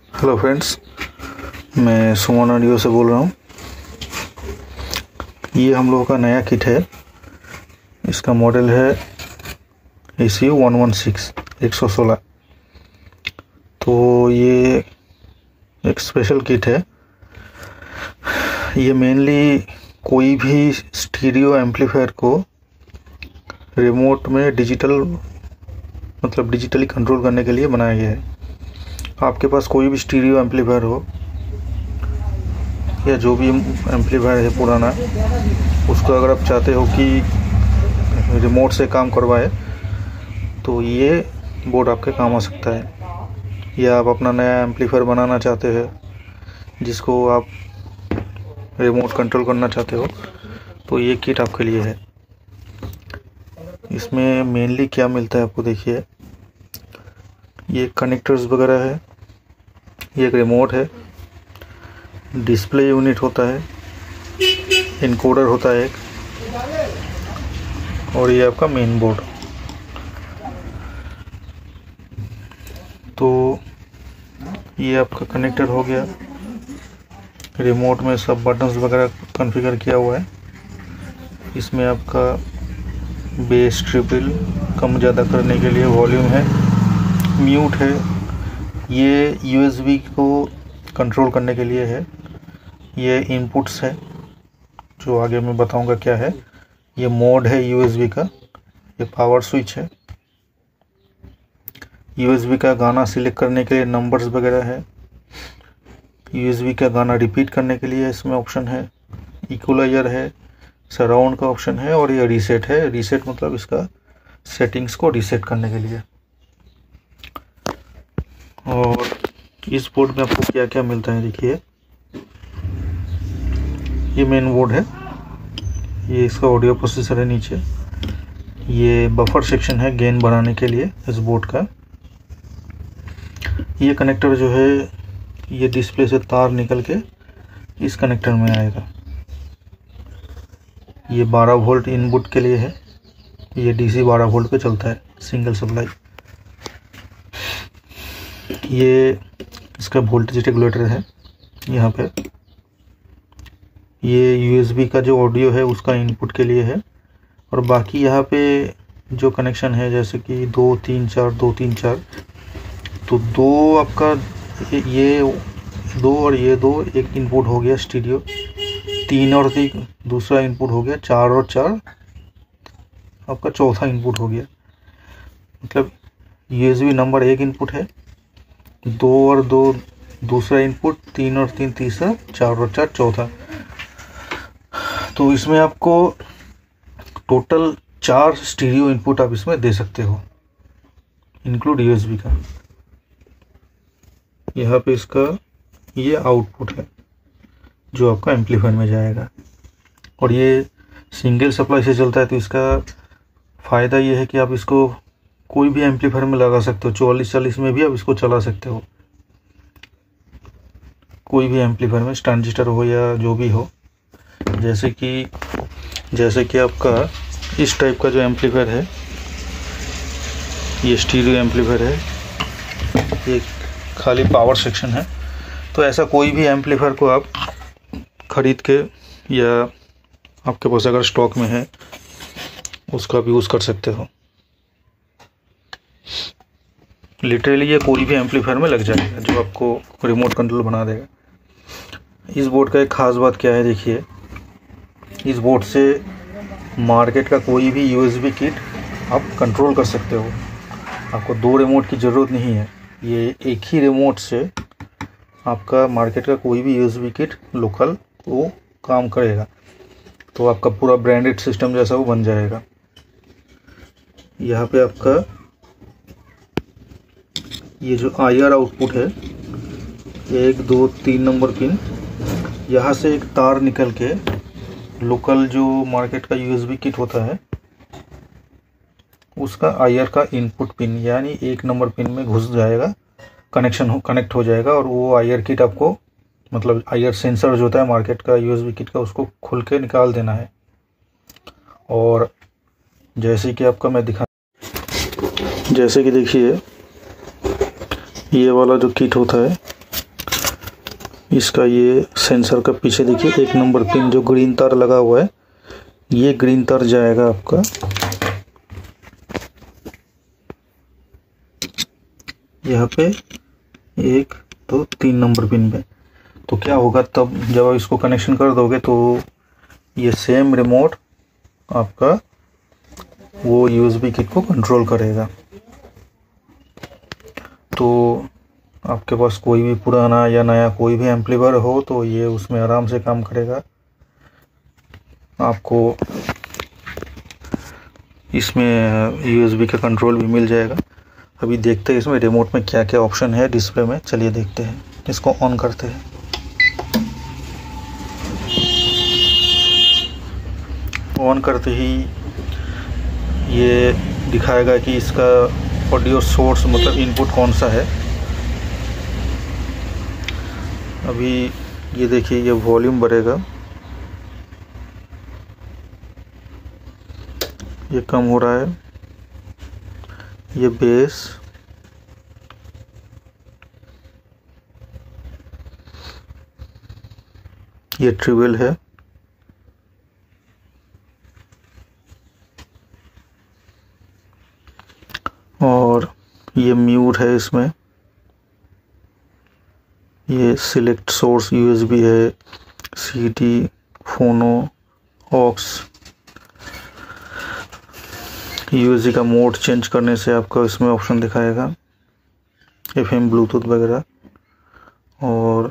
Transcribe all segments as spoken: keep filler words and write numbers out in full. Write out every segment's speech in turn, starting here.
Hello friends, मैं सुमन audio से बोल रहा हूँ। ये हम लोगों का नया किट है। इसका मॉडल है A C U one one six एक सौ सोलह। तो ये एक स्पेशल किट है। ये मेनली कोई भी स्टीरियो एम्पलीफायर को रिमोट में डिजिटल मतलब डिजिटली कंट्रोल करने के लिए बनाया गया है। आपके पास कोई भी स्टीरियो एम्पलीफायर हो या जो भी एम्पलीफायर है पुराना, उसको अगर आप चाहते हो कि रिमोट से काम करवाए तो ये बोर्ड आपके काम आ सकता है। या आप अपना नया एम्पलीफायर बनाना चाहते हैं जिसको आप रिमोट कंट्रोल करना चाहते हो तो ये किट आपके लिए है। इसमें मेनली क्या मिलता है आपको देखिए, ये कनेक्टर्स वगैरह है, ये एक रिमोट है, डिस्प्ले यूनिट होता है, इनकोडर होता है एक, और ये आपका मेन बोर्ड। तो ये आपका कनेक्टर हो गया। रिमोट में सब बटन्स वगैरह कॉन्फ़िगर किया हुआ है। इसमें आपका बेस ट्रिपल कम ज़्यादा करने के लिए वॉल्यूम है, म्यूट है, ये यू एस बी को कंट्रोल करने के लिए है, ये इनपुट्स है जो आगे मैं बताऊंगा क्या है, ये मोड है यू एस बी का, ये पावर स्विच है, यू एस बी का गाना सिलेक्ट करने के लिए नंबर्स वगैरह है, यू एस बी का गाना रिपीट करने के लिए इसमें ऑप्शन है, इक्वलाइजर है, सराउंड का ऑप्शन है, और ये रीसेट है। रीसेट मतलब इसका सेटिंग्स को रीसेट करने के लिए। और इस बोर्ड में आपको क्या क्या मिलता है देखिए, ये मेन बोर्ड है, ये इसका ऑडियो प्रोसेसर है नीचे, ये बफर सेक्शन है गेन बढ़ाने के लिए इस बोर्ड का। ये कनेक्टर जो है ये डिस्प्ले से तार निकल के इस कनेक्टर में आएगा। ये बारह वोल्ट इनपुट के लिए है, ये डी सी बारह वोल्ट पे चलता है सिंगल सप्लाई। ये इसका वोल्टेज रेगुलेटर है यहाँ पे। ये यू एस बी का जो ऑडियो है उसका इनपुट के लिए है। और बाकी यहाँ पे जो कनेक्शन है जैसे कि दो तीन चार दो तीन चार, तो दो आपका ये दो और ये दो एक इनपुट हो गया स्टीरियो, तीन और तीन दूसरा इनपुट हो गया, चार और चार आपका चौथा इनपुट हो गया। मतलब यू एस बी नंबर एक इनपुट है, दो और दो दूसरा इनपुट, तीन और तीन तीसरा, चार और चार चौथा। तो इसमें आपको टोटल चार स्टीरियो इनपुट आप इसमें दे सकते हो, इंक्लूड यू एस बी का। यहाँ पे इसका ये आउटपुट है जो आपका एम्पलीफायर में जाएगा, और ये सिंगल सप्लाई से चलता है। तो इसका फ़ायदा ये है कि आप इसको कोई भी एम्पलीफायर में लगा सकते हो, चौवालीस चालीस में भी आप इसको चला सकते हो, कोई भी एम्पलीफायर में, ट्रांजिस्टर हो या जो भी हो। जैसे कि जैसे कि आपका इस टाइप का जो एम्पलीफायर है, ये स्टीरियो एम्पलीफायर है, ये खाली पावर सेक्शन है। तो ऐसा कोई भी एम्पलीफायर को आप खरीद के या आपके पास अगर स्टॉक में है उसका भी यूज़ कर सकते हो। लिटरली ये कोई भी एम्पलीफायर में लग जाएगा जो आपको रिमोट कंट्रोल बना देगा। इस बोर्ड का एक ख़ास बात क्या है देखिए, इस बोर्ड से मार्केट का कोई भी यू एस बी किट आप कंट्रोल कर सकते हो। आपको दो रिमोट की ज़रूरत नहीं है, ये एक ही रिमोट से आपका मार्केट का कोई भी U S B kit local वो काम करेगा। तो आपका पूरा ब्रांडेड सिस्टम जैसा वो बन जाएगा। यहाँ पे आपका ये जो आई आर आउटपुट है, एक दो तीन नंबर पिन, यहाँ से एक तार निकल के लोकल जो मार्केट का यू एस बी किट होता है उसका आई आर का इनपुट पिन यानी एक नंबर पिन में घुस जाएगा, कनेक्शन हो कनेक्ट हो जाएगा। और वो आई आर किट आपको मतलब आई आर सेंसर जो होता है मार्केट का यू एस बी किट का, उसको खुल के निकाल देना है। और जैसे कि आपका मैं दिखा जैसे कि देखिए ये वाला जो किट होता है इसका ये सेंसर का पीछे देखिए एक नंबर पिन जो ग्रीन तार लगा हुआ है, ये ग्रीन तार जाएगा आपका यहाँ पे एक दो तीन नंबर पिन पे। तो क्या होगा तब जब आप इसको कनेक्शन कर दोगे तो ये सेम रिमोट आपका वो यूएसबी किट को कंट्रोल करेगा। तो आपके पास कोई भी पुराना या नया कोई भी एम्पलीफायर हो तो ये उसमें आराम से काम करेगा। आपको इसमें यूएसबी का कंट्रोल भी मिल जाएगा। अभी देखते हैं इसमें रिमोट में क्या क्या ऑप्शन है डिस्प्ले में। चलिए देखते हैं, इसको ऑन करते हैं। ऑन करते ही ये दिखाएगा कि इसका ऑडियो सोर्स मतलब इनपुट कौन सा है। अभी ये देखिए ये वॉल्यूम बढ़ेगा, ये कम हो रहा है, ये बेस, ये ट्रिबल है, और ये म्यूट है। इसमें ये सिलेक्ट सोर्स यूएसबी है, सीडी, फोनो, ऑक्स। यूएसबी का मोड चेंज करने से आपका इसमें ऑप्शन दिखाएगा, एफएम, ब्लूटूथ वगैरह। और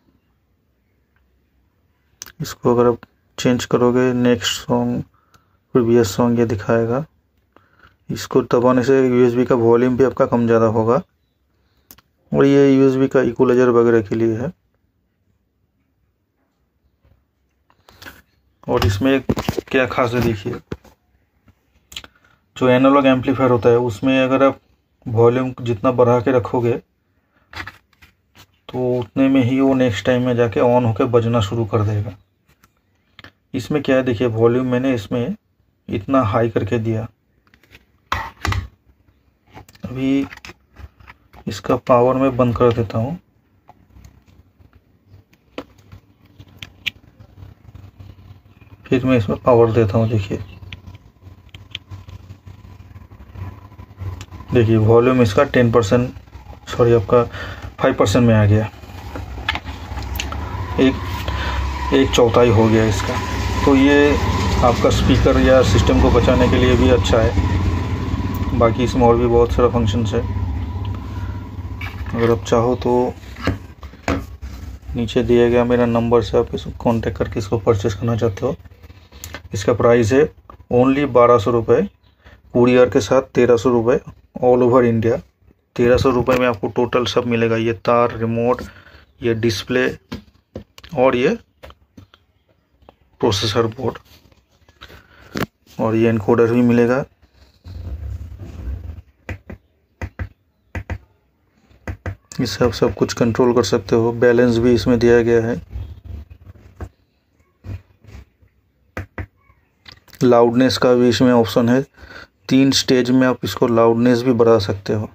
इसको अगर आप चेंज करोगे नेक्स्ट सॉन्ग, प्रीवियस सॉन्ग, ये दिखाएगा। इसको दबाने से यूएसबी का वॉल्यूम भी आपका कम ज़्यादा होगा। और ये यूएसबी का इक्वलाइजर वगैरह के लिए है। और इसमें क्या खास है देखिए, जो एनालॉग एम्पलीफायर होता है उसमें अगर आप वॉल्यूम जितना बढ़ा के रखोगे तो उतने में ही वो नेक्स्ट टाइम में जाके ऑन होकर बजना शुरू कर देगा। इसमें क्या है देखिए, वॉल्यूम मैंने इसमें इतना हाई करके दिया। अभी इसका पावर मैं बंद कर देता हूँ। फिर मैं इसमें पावर देता हूँ। देखिए देखिए वॉल्यूम इसका टेन परसेंट सॉरी आपका फाइव परसेंट में आ गया, एक एक चौथाई हो गया इसका। तो ये आपका स्पीकर या सिस्टम को बचाने के लिए भी अच्छा है। बाकी इसमें और भी बहुत सारा फंक्शंस है। अगर आप चाहो तो नीचे दिया गया मेरा नंबर से आप इसको कॉन्टेक्ट करके इसको परचेस करना चाहते हो। इसका प्राइस है ओनली बारह सौ रुपये, कुरियर के साथ तेरह सौ रुपये, ऑल ओवर इंडिया। तेरह सौ रुपये में आपको टोटल सब मिलेगा, ये तार, रिमोट, ये डिस्प्ले और ये प्रोसेसर बोर्ड, और ये एनकोडर भी मिलेगा। इससे आप सब कुछ कंट्रोल कर सकते हो। बैलेंस भी इसमें दिया गया है। लाउडनेस का भी इसमें ऑप्शन है। तीन स्टेज में आप इसको लाउडनेस भी बढ़ा सकते हो।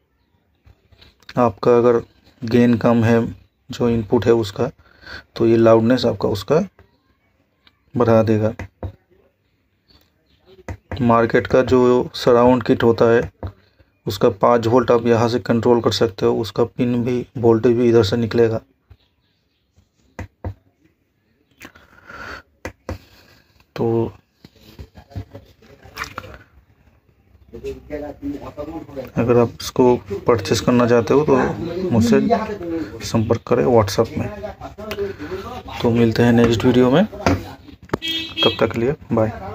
आपका अगर गेन कम है जो इनपुट है उसका, तो ये लाउडनेस आपका उसका बढ़ा देगा। मार्केट का जो सराउंड किट होता है उसका पाँच वोल्ट आप यहाँ से कंट्रोल कर सकते हो। उसका पिन भी, वोल्टेज भी इधर से निकलेगा। तो अगर आप इसको परचेस करना चाहते हो तो मुझसे संपर्क करें व्हाट्सएप में। तो मिलते हैं नेक्स्ट वीडियो में, तब तक के लिए बाय।